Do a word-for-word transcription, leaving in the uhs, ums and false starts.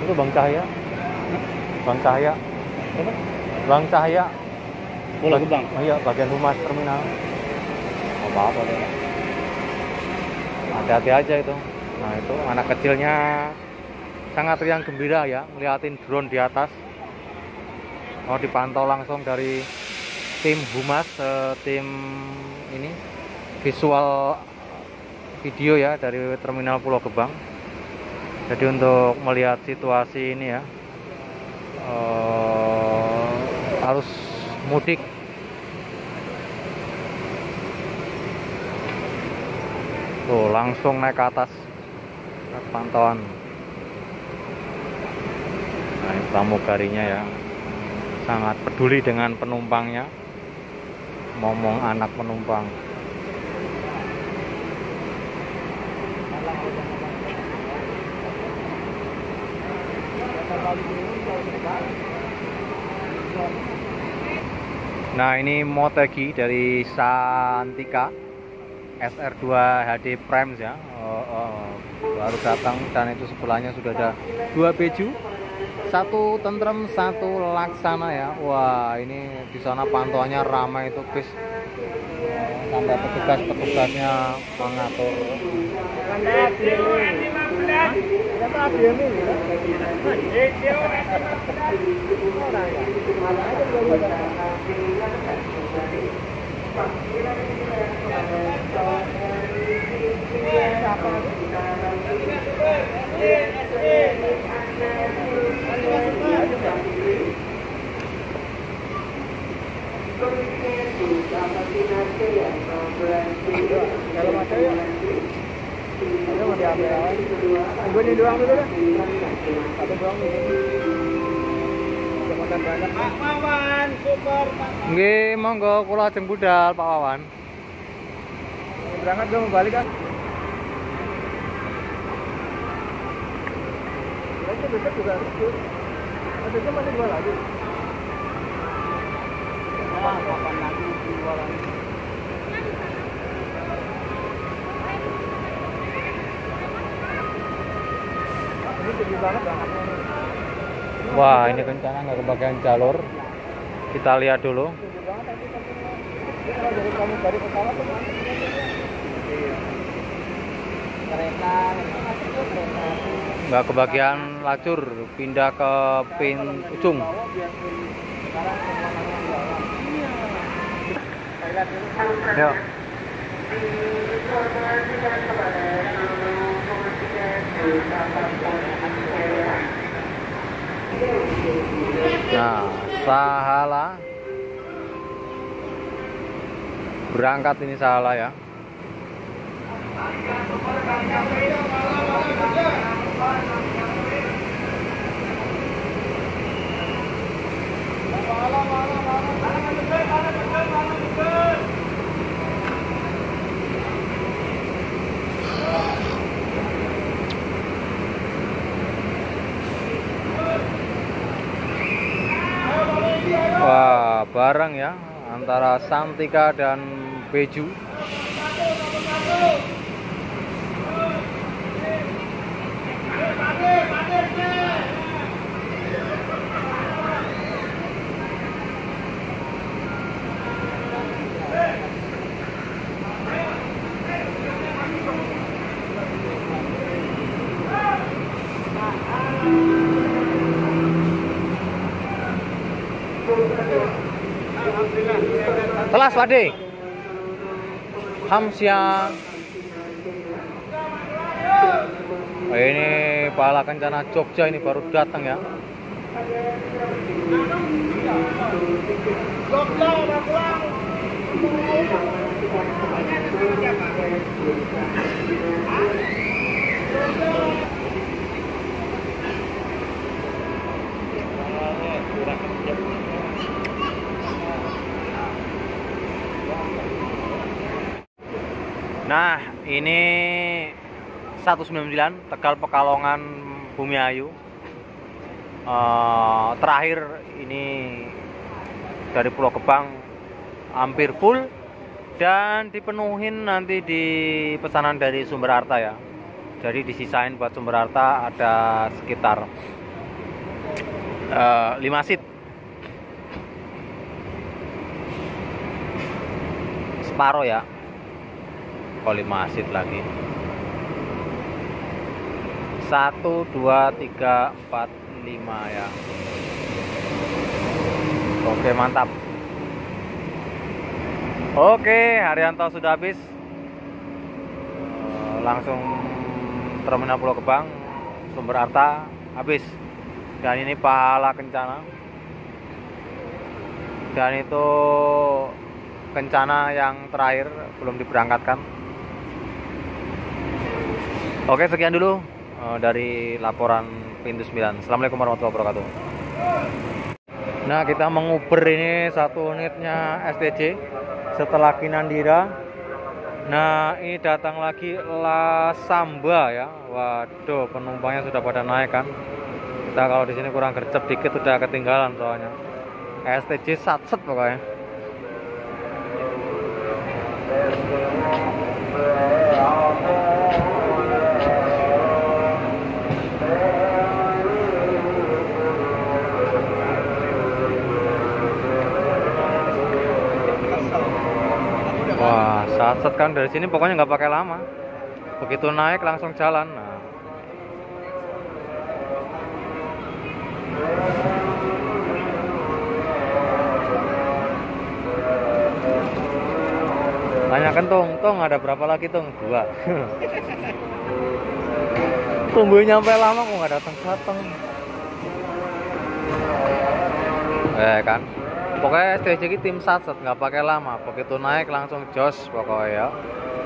itu Bang Cahaya. Bang Cahaya. Apa? Bang Cahaya. Pulau Gebang. Oh iya, bagian humas terminal. Apa-apa deh. Hati-hati aja itu. Nah itu anak kecilnya sangat riang gembira ya, ngeliatin drone di atas. Mau dipantau langsung dari tim humas, eh, tim ini visual video ya dari terminal Pulau Gebang. Jadi untuk melihat situasi ini ya, eh, harus mudik. Tuh langsung naik ke atas pantauan. Nah, ini pramugarinya ya, sangat peduli dengan penumpangnya, ngomong anak penumpang. Nah ini Motegi dari Santika S R dua H D Prime ya, oh, oh, baru datang dan itu sebelahnya sudah ada dua beju, satu tentrem, satu laksana ya. Wah ini di sana pantauannya ramai itu bis, sampai petugas-petugasnya mengatur. Kalau masa ya, ada mau diambil awal. Gue ini doang dulu dah. Satu doang ini. Makan banyak. Pak Wawan, super Pak. Nggih, monggo kula ajeng budal Pak Wawan. Berangkat gue mau balik kan? Lagi besok juga lucu. Besoknya masih dua lagi. Wah, kapan lagi dua lagi? Ini tinggi banget bangetnya nih. Wah ini rencana nggak kebagian jalur, kita lihat dulu. Dari kamu dari pesawat tuh kereta, Nggak kebagian lacur, pindah ke pin ujung. Yuk. Nah, Sahala berangkat ini Sahala ya. Wah, bareng ya antara Santika dan Beju. Telas Pade Hamsia. Oh, ini Pahala Kencana Jogja ini baru datang ya. Nah, ini seratus sembilan puluh sembilan Tegal Pekalongan Bumiayu. Uh, terakhir ini dari Pulau Gebang hampir full dan dipenuhin nanti di pesanan dari Sumber Harta ya. Jadi disisain buat Sumber Harta ada sekitar uh, lima seat. Separo ya. Kok lima seat lagi. Satu, dua, tiga, empat, lima ya. Oke, mantap. Oke, Haryanto sudah habis. Uh, langsung Terminal Pulau Gebang, Sumber Arta habis. Dan ini Pahala Kencana. Dan itu Kencana yang terakhir belum diberangkatkan. Oke, sekian dulu uh, dari laporan Pintu sembilan. Assalamualaikum warahmatullahi wabarakatuh. Nah, kita menguber ini satu unitnya S T J setelah Kinandira. Nah, ini datang lagi La Samba ya. Waduh, penumpangnya sudah pada naik kan. Kita kalau di sini kurang gercep dikit udah ketinggalan soalnya. S T J satset pokoknya. Wah, satset kan dari sini pokoknya nggak pakai lama. Begitu naik langsung jalan. Nah. Tanyakan Tung, Tung ada berapa lagi Tung? Dua. Tungguin nyampe lama kok nggak datang datang. Eh kan. Pokoknya S T J tim satset nggak pakai lama, begitu naik langsung jos pokoknya ya.